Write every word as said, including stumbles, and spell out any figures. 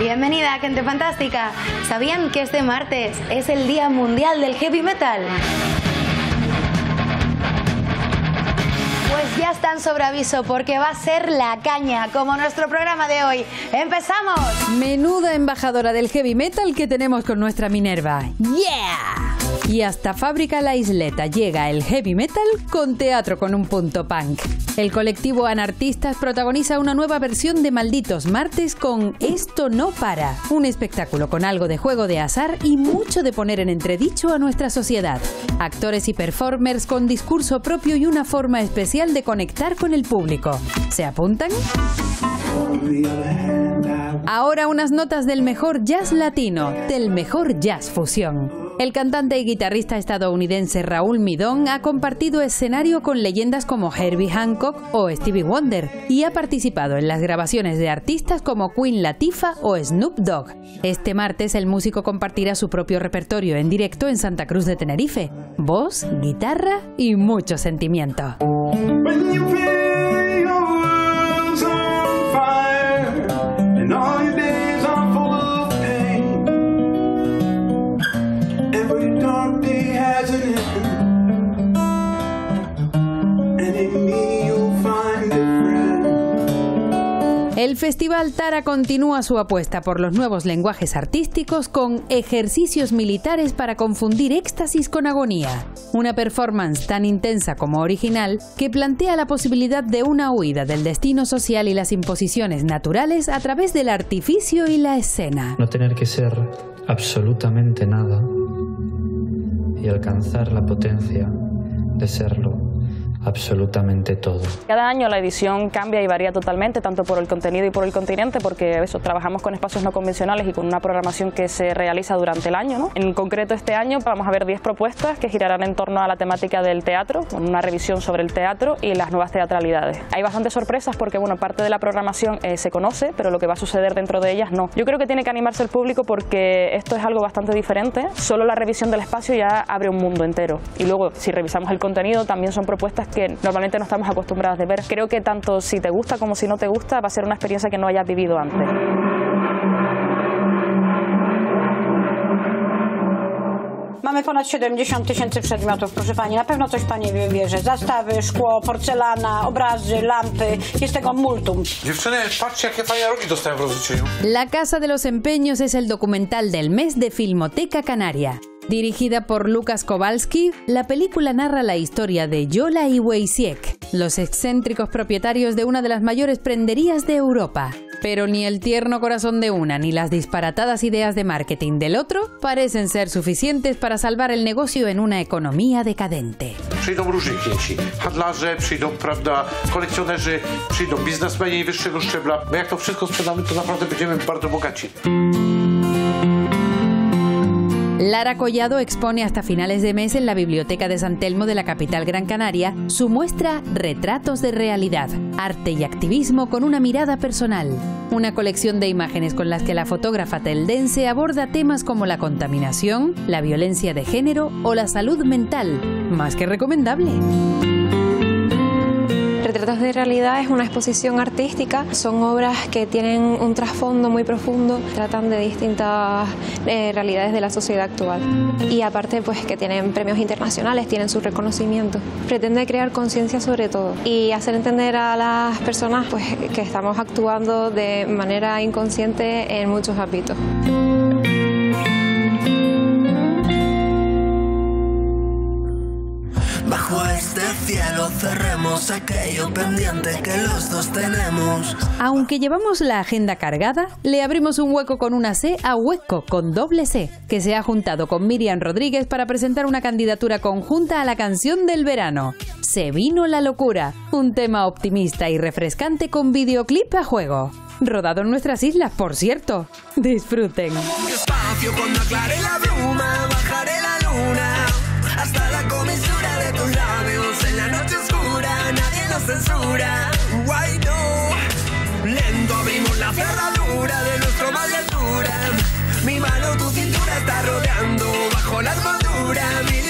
Bienvenida, gente fantástica. ¿Sabían que este martes es el Día Mundial del Heavy Metal? Pues ya están sobre aviso porque va a ser la caña, como nuestro programa de hoy. ¡Empezamos! Menuda embajadora del heavy metal que tenemos con nuestra Minerva. ¡Yeah! Y hasta Fábrica La Isleta llega el heavy metal con teatro con un punto punk. El colectivo Anartistas protagoniza una nueva versión de Malditos Martes con Esto no para, un espectáculo con algo de juego de azar y mucho de poner en entredicho a nuestra sociedad. Actores y performers con discurso propio y una forma especial de conectar con el público. ¿Se apuntan? Ahora unas notas del mejor jazz latino, del mejor jazz fusión. El cantante y guitarrista estadounidense Raúl Midón ha compartido escenario con leyendas como Herbie Hancock o Stevie Wonder y ha participado en las grabaciones de artistas como Queen Latifah o Snoop Dogg. Este martes el músico compartirá su propio repertorio en directo en Santa Cruz de Tenerife. Voz, guitarra y mucho sentimiento. El Festival Tara continúa su apuesta por los nuevos lenguajes artísticos con ejercicios militares para confundir éxtasis con agonía. Una performance tan intensa como original que plantea la posibilidad de una huida del destino social y las imposiciones naturales a través del artificio y la escena. No tener que ser absolutamente nada y alcanzar la potencia de serlo absolutamente todo. Cada año la edición cambia y varía totalmente, tanto por el contenido y por el continente, porque eso, trabajamos con espacios no convencionales y con una programación que se realiza durante el año, ¿no? En concreto este año vamos a ver diez propuestas que girarán en torno a la temática del teatro, con una revisión sobre el teatro y las nuevas teatralidades. Hay bastantes sorpresas porque, bueno, parte de la programación eh, se conoce, pero lo que va a suceder dentro de ellas no. Yo creo que tiene que animarse el público porque esto es algo bastante diferente. Solo la revisión del espacio ya abre un mundo entero. Y luego, si revisamos el contenido, también son propuestas que normalmente no estamos acostumbrados de ver. Creo que tanto si te gusta como si no te gusta va a ser una experiencia que no hayas vivido antes. Mamy ponad siedemdziesiąt tysięcy przedmiotów, proszę Pani. Na pewno coś Pani wybierze. Zastawy, szkło, porcelana, obrazy, lampy. Jest tego multum. Dziewczyny, patrzcie, jakie fajne rogi dostałem w rozliczeniu. La Casa de los Empeños es el documental del mes de Filmoteca Canaria. Dirigida por Lukas Kowalski, la película narra la historia de Yola y Wojciech, los excéntricos propietarios de una de las mayores prenderías de Europa. Pero ni el tierno corazón de una ni las disparatadas ideas de marketing del otro parecen ser suficientes para salvar el negocio en una economía decadente. Przyjdą różni klienci, handlarze, przyjdą, prawda, kolekcjonerzy, przyjdą biznesmeni wyższego szczebla. Bo jak to wszystko sprzedamy, to naprawdę będziemy bardzo bogaci. Lara Collado expone hasta finales de mes en la Biblioteca de San Telmo de la capital Gran Canaria su muestra Retratos de Realidad, Arte y Activismo con una mirada personal. Una colección de imágenes con las que la fotógrafa teldense aborda temas como la contaminación, la violencia de género o la salud mental. Más que recomendable. Retratos de Realidad es una exposición artística, son obras que tienen un trasfondo muy profundo, tratan de distintas eh, realidades de la sociedad actual y aparte pues que tienen premios internacionales, tienen su reconocimiento. Pretende crear conciencia sobre todo y hacer entender a las personas pues que estamos actuando de manera inconsciente en muchos ámbitos. Bajo este cielo cerremos aquello pendiente que los dos tenemos. Aunque llevamos la agenda cargada, le abrimos un hueco con una C a Hueco con doble C, que se ha juntado con Miriam Rodríguez para presentar una candidatura conjunta a la canción del verano. Se vino la locura, un tema optimista y refrescante con videoclip a juego. Rodado en nuestras islas, por cierto. Disfruten. Despacio cuando aclare la bruma, bajaré la luna hasta la comisura de tus labios. En la noche oscura nadie nos censura. Why no? Lento abrimos la cerradura de nuestro mal de altura. Mi mano tu cintura está rodeando bajo la armadura. Mi